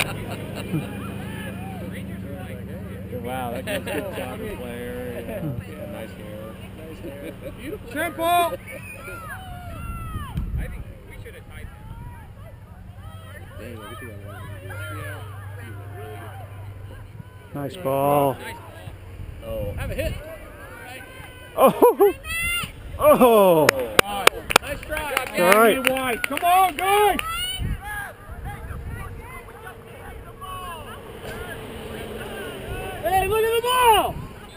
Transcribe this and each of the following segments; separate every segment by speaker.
Speaker 1: Wow, that guy's a good soccer player. Yeah, nice hair. Nice hair. Beautiful.
Speaker 2: Simple!
Speaker 3: I think we should have tied them.
Speaker 4: Nice ball.
Speaker 3: Nice ball.
Speaker 1: Oh.
Speaker 3: Have a hit.
Speaker 4: Oh! Oh!
Speaker 3: Nice try.
Speaker 4: All right.
Speaker 2: Wide. Come on, guys! Hey, look at the ball!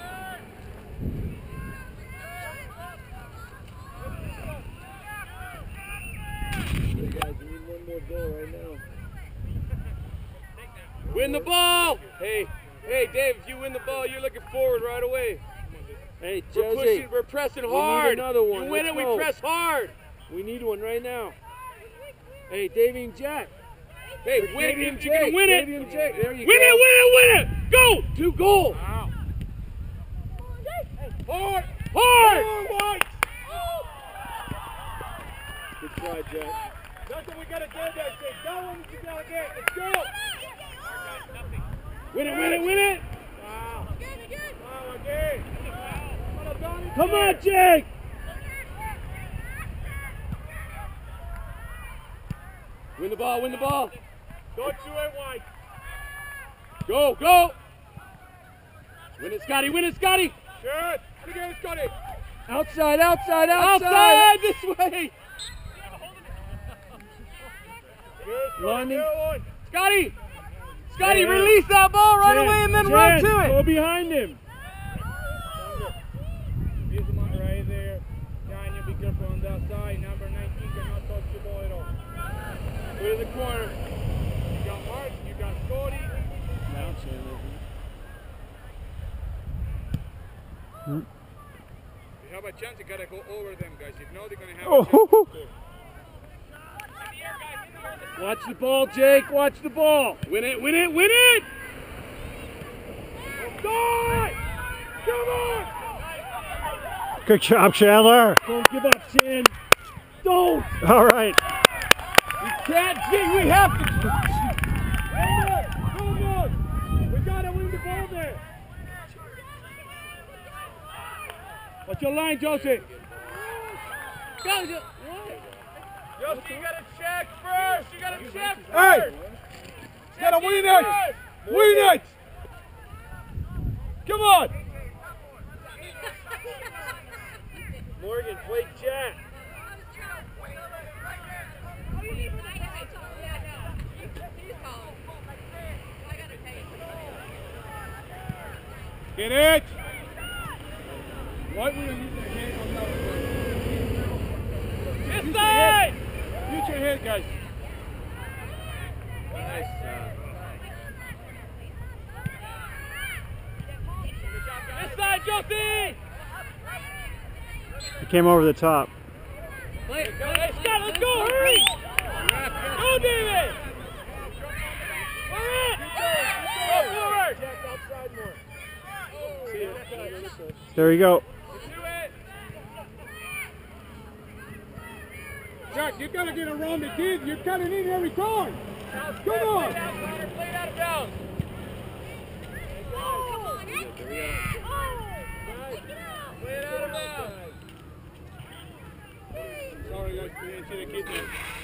Speaker 1: Win the ball! Hey, Dave, if you win the ball, you're looking forward right away.
Speaker 2: Hey,
Speaker 1: We're
Speaker 2: Josie,
Speaker 1: pushing, we're pressing
Speaker 2: we need
Speaker 1: hard.
Speaker 2: another one.
Speaker 1: You win
Speaker 2: Let's
Speaker 1: it,
Speaker 2: go.
Speaker 1: we press hard.
Speaker 2: we need one right now. Hey, Davey and Jack.
Speaker 1: Hey, win
Speaker 2: Davey
Speaker 1: it,
Speaker 2: and
Speaker 1: you're gonna
Speaker 2: Jake.
Speaker 1: win it.
Speaker 2: Davey and Jake. There you
Speaker 1: Win
Speaker 2: go.
Speaker 1: it, win it, win it! Go! 2 goals!
Speaker 2: Wow.
Speaker 1: Hard! Hard!
Speaker 2: White. Good try, Jack.
Speaker 1: That's what we gotta do, that thing. That one you gotta get. Let's go! Win it, win it, win it!
Speaker 2: Wow.
Speaker 1: Wow, again!
Speaker 2: Come on, Jake.
Speaker 1: Win the ball, win the ball!
Speaker 2: Don't you it, White.
Speaker 1: Go, go! Win it, Scotty, win it, Scotty!
Speaker 2: Good.
Speaker 1: Again, Scotty!
Speaker 2: Outside, outside, outside.
Speaker 1: Outside, this way!
Speaker 2: Good.
Speaker 4: London.
Speaker 1: Scotty! Scotty,
Speaker 2: Yeah.
Speaker 1: release that ball right
Speaker 2: Jen,
Speaker 1: away and then
Speaker 2: Jen,
Speaker 1: run to it!
Speaker 2: Go behind him. Here's the mark right there. Daniel, be careful on that side. Number 19 cannot touch the ball at all. Go to the corner. You got Mark, you got Scotty.
Speaker 3: If you have a chance, you gotta go over them, guys. You know they're gonna have a
Speaker 4: Oh!
Speaker 3: chance.
Speaker 2: Watch the ball, Jake. Watch the ball.
Speaker 1: Win it, win it, win it!
Speaker 2: Go! Come on!
Speaker 4: Good job, Chandler.
Speaker 2: Don't give up, Shan. Don't!
Speaker 4: All right.
Speaker 2: We can't get, we have to. Come on! We gotta win the ball there. What's your line, Josie?
Speaker 1: Go, Josie, you gotta check first! You gotta check first!
Speaker 2: Hey! You gotta win it! Win it! Come on! Morgan, play Jack. Get it! Why would you use your hand on that?
Speaker 1: This side!
Speaker 2: Use your head, guys.
Speaker 1: Nice. This side, Josie!
Speaker 4: He came over the top.
Speaker 1: Hey, Scott, let's go! Hurry! Go, David! Hurry! Go forward!
Speaker 2: Jack, outside more.
Speaker 4: There you go.
Speaker 1: Do it!
Speaker 2: Jack, you gotta get around the kid. You're cutting in every time. Come on!
Speaker 1: Play it out of bounds! Play it out of bounds!
Speaker 2: Sorry, guys. We didn't see the kid there.